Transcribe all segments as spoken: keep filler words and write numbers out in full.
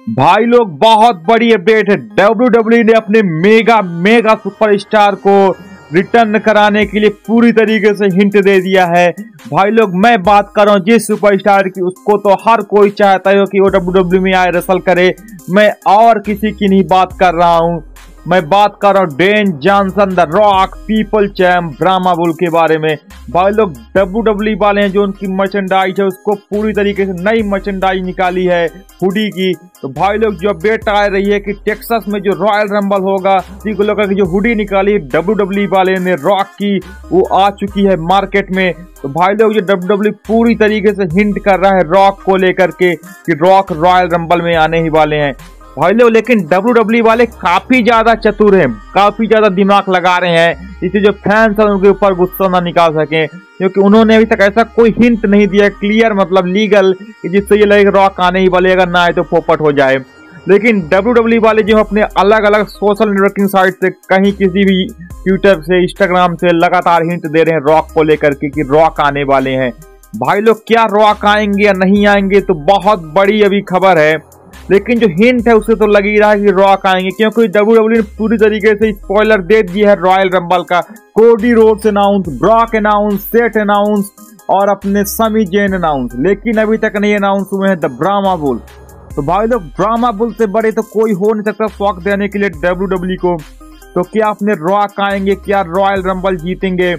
भाई लोग बहुत बड़ी अपडेट है। डब्ल्यू डब्ल्यू ई ने अपने मेगा मेगा सुपरस्टार को रिटर्न कराने के लिए पूरी तरीके से हिंट दे दिया है। भाई लोग मैं बात कर रहा हूँ जिस सुपरस्टार की, उसको तो हर कोई चाहता है कि वो डब्ल्यू डब्ल्यू में आए, रेसल करे। मैं और किसी की नहीं बात कर रहा हूँ, मैं बात कर रहा हूँ Dwayne Johnson, the rock, people champ, Brahma bull के बारे में। भाई लोग डब्ल्यू डब्ल्यू ई वाले हैं जो उनकी मर्चेंडाइज है उसको पूरी तरीके से नई मर्चेंडाइज निकाली है हुडी की। तो भाई लोग जो अपडेट आ रही है कि टेक्सास में जो रॉयल रंबल होगा, इसी को लेकर जो हुडी निकाली डब्ल्यू डब्ल्यू ई वाले ने रॉक की, वो आ चुकी है मार्केट में। तो भाई लोग जो डब्ल्यू डब्ल्यू ई पूरी तरीके से हिंट कर रहा है रॉक को लेकर के कि रॉक रॉयल रंबल में आने ही वाले हैं भाई लोग। लेकिन डब्ल्यू डब्ल्यू ई वाले काफी ज्यादा चतुर हैं, काफी ज्यादा दिमाग लगा रहे हैं, इससे जो फैंस हैं उनके ऊपर गुस्सा ना निकाल सके, क्योंकि उन्होंने अभी तक ऐसा कोई हिंट नहीं दिया क्लियर, मतलब लीगल, कि जिससे ये लगे रॉक आने ही वाले, अगर ना आए तो पोपट हो जाए। लेकिन डब्ल्यू डब्ल्यू ई वाले जो अपने अलग अलग सोशल नेटवर्किंग साइट से, कहीं किसी भी ट्विटर से, इंस्टाग्राम से लगातार हिंट दे रहे हैं रॉक को लेकर के कि रॉक आने वाले हैं। भाई लोग क्या रॉक आएंगे या नहीं आएंगे तो बहुत बड़ी अभी खबर है, लेकिन जो हिंट है उससे तो लग ही रहा है कि रॉक आएंगे, क्योंकि डब्ल्यू डब्ल्यू ने पूरी तरीके से स्पॉइलर दे दिया है रॉयल रंबल का। Cody Rhodes announce, Brock announce, Seth announce और अपने समी जेन अनाउंस, लेकिन अभी तक नहीं अनाउंस हुए हैं द ब्रामा बुल। तो भाई लोग ब्रामा बुल से बड़े तो कोई हो नहीं सकता शौक देने के लिए डब्ल्यू डब्ल्यू को। तो क्या अपने रॉक आएंगे, क्या रॉयल रंबल जीतेंगे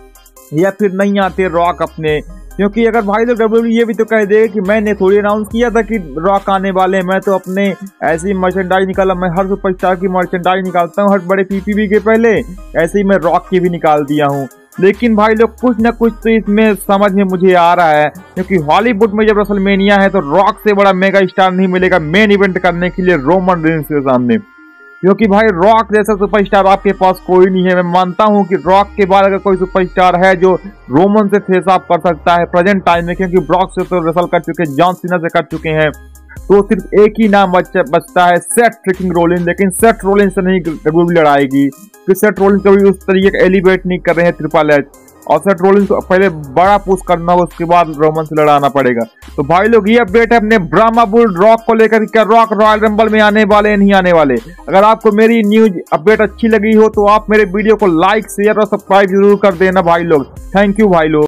या फिर नहीं आते रॉक अपने? क्योंकि अगर भाई लोग डब्ल्यू डब्ल्यू ये भी तो कह देगा कि मैंने थोड़ी अनाउंस किया था कि रॉक आने वाले हैं, मैं तो अपने ऐसी मर्चेंडाइज निकाला, मैं हर सुपरस्टार की मर्चेंडाइज निकालता हूँ हर बड़े पीपीवी के पहले, ऐसे ही मैं रॉक की भी निकाल दिया हूँ। लेकिन भाई लोग कुछ ना कुछ तो इसमें समझ में मुझे आ रहा है, क्योंकि हॉलीवुड में जब रेसलमेनिया है तो रॉक से बड़ा मेगा स्टार नहीं मिलेगा मेन इवेंट करने के लिए रोमन रेंस के सामने, क्योंकि भाई रॉक जैसा सुपरस्टार आपके पास कोई नहीं है। मैं मानता हूं कि रॉक के बाद अगर कोई सुपरस्टार है जो रोमन से फेस ऑफ कर सकता है प्रेजेंट टाइम में, क्योंकि ब्रॉक से तो रेसल कर चुके हैं, जॉन सीना से कर चुके हैं, तो सिर्फ एक ही नाम बचता है सेथ फ्रिकिंग रोलिंस। लेकिन सेथ रोलिंस से नहीं डब्ल्यू डब्ल्यू लड़ाएगी, क्योंकि सेथ रोलिंस कभी उस तरीके का एलिवेट नहीं कर रहे हैं ट्रिपल एच, और सेथ रोलिंस को पहले बड़ा पुश करना होगा, उसके बाद रोमन से लड़ाना पड़ेगा। तो भाई लोग ये अपडेट है अपने ब्रामा बुल रॉक को लेकर, क्या रॉक रॉयल रंबल में आने वाले नहीं आने वाले। अगर आपको मेरी न्यूज अपडेट अच्छी लगी हो तो आप मेरे वीडियो को लाइक, शेयर और सब्सक्राइब जरूर कर देना भाई लोग। थैंक यू भाई लोग।